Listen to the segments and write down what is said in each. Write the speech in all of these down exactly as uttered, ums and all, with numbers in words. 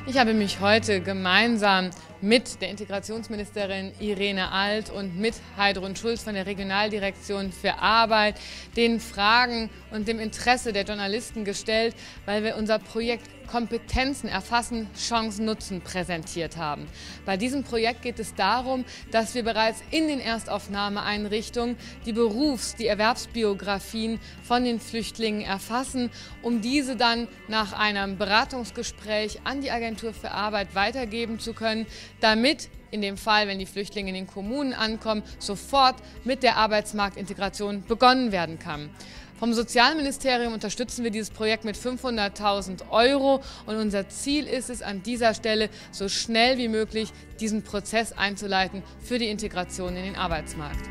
Ich habe mich heute gemeinsam mit der Integrationsministerin Irene Alt und mit Heidrun Schulz von der Regionaldirektion für Arbeit den Fragen und dem Interesse der Journalisten gestellt, weil wir unser Projekt Kompetenzen erfassen, Chancen nutzen präsentiert haben. Bei diesem Projekt geht es darum, dass wir bereits in den Erstaufnahmeeinrichtungen die Berufs-, die Erwerbsbiografien von den Flüchtlingen erfassen, um diese dann nach einem Beratungsgespräch an die Agentur für Arbeit weitergeben zu können, damit in dem Fall, wenn die Flüchtlinge in den Kommunen ankommen, sofort mit der Arbeitsmarktintegration begonnen werden kann. Vom Sozialministerium unterstützen wir dieses Projekt mit fünfhunderttausend Euro und unser Ziel ist es, an dieser Stelle so schnell wie möglich diesen Prozess einzuleiten für die Integration in den Arbeitsmarkt.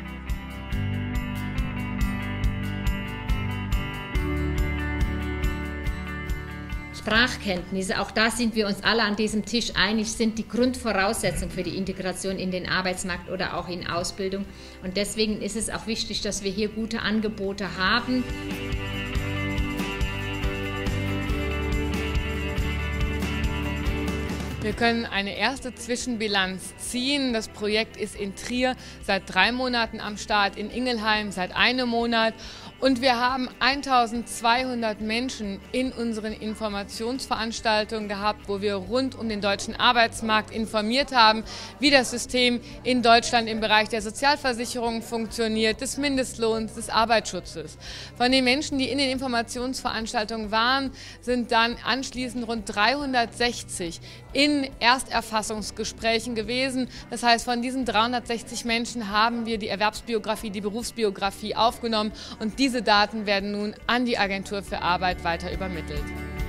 Sprachkenntnisse, auch da sind wir uns alle an diesem Tisch einig, sind die Grundvoraussetzung für die Integration in den Arbeitsmarkt oder auch in Ausbildung. Und deswegen ist es auch wichtig, dass wir hier gute Angebote haben. Wir können eine erste Zwischenbilanz ziehen. Das Projekt ist in Trier seit drei Monaten am Start, in Ingelheim seit einem Monat. Und wir haben eintausendzweihundert Menschen in unseren Informationsveranstaltungen gehabt, wo wir rund um den deutschen Arbeitsmarkt informiert haben, wie das System in Deutschland im Bereich der Sozialversicherung funktioniert, des Mindestlohns, des Arbeitsschutzes. Von den Menschen, die in den Informationsveranstaltungen waren, sind dann anschließend rund dreihundertsechzig in Ersterfassungsgesprächen gewesen. Das heißt, von diesen dreihundertsechzig Menschen haben wir die Erwerbsbiografie, die Berufsbiografie aufgenommen und diese Daten werden nun an die Agentur für Arbeit weiter übermittelt.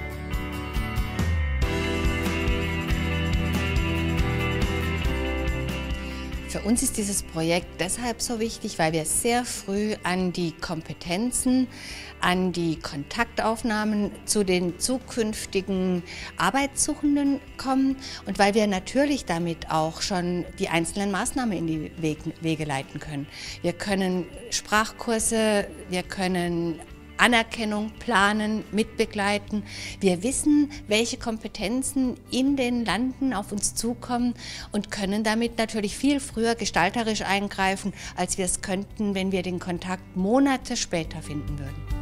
Für uns ist dieses Projekt deshalb so wichtig, weil wir sehr früh an die Kompetenzen, an die Kontaktaufnahmen zu den zukünftigen Arbeitssuchenden kommen und weil wir natürlich damit auch schon die einzelnen Maßnahmen in die Wege leiten können. Wir können Sprachkurse, wir können Anerkennung planen, mitbegleiten. Wir wissen, welche Kompetenzen in den Landen auf uns zukommen und können damit natürlich viel früher gestalterisch eingreifen, als wir es könnten, wenn wir den Kontakt Monate später finden würden.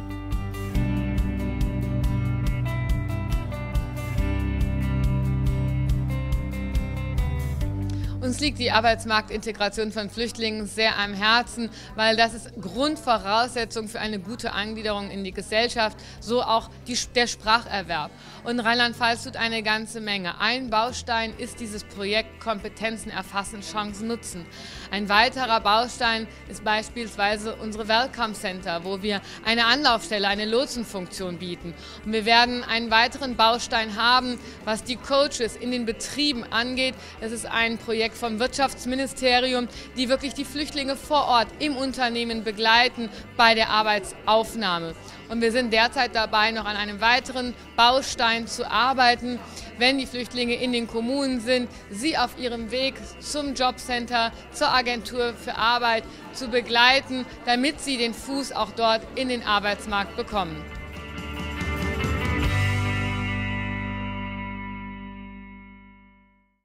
Uns liegt die Arbeitsmarktintegration von Flüchtlingen sehr am Herzen, weil das ist Grundvoraussetzung für eine gute Angliederung in die Gesellschaft, so auch die, der Spracherwerb. Und Rheinland-Pfalz tut eine ganze Menge. Ein Baustein ist dieses Projekt Kompetenzen erfassen, Chancen nutzen. Ein weiterer Baustein ist beispielsweise unsere Welcome Center, wo wir eine Anlaufstelle, eine Lotsenfunktion bieten. Und wir werden einen weiteren Baustein haben, was die Coaches in den Betrieben angeht. Das ist ein Projekt vom Wirtschaftsministerium, die wirklich die Flüchtlinge vor Ort im Unternehmen begleiten bei der Arbeitsaufnahme. Und wir sind derzeit dabei, noch an einem weiteren Baustein zu arbeiten, wenn die Flüchtlinge in den Kommunen sind, sie auf ihrem Weg zum Jobcenter, zur Agentur für Arbeit zu begleiten, damit sie den Fuß auch dort in den Arbeitsmarkt bekommen.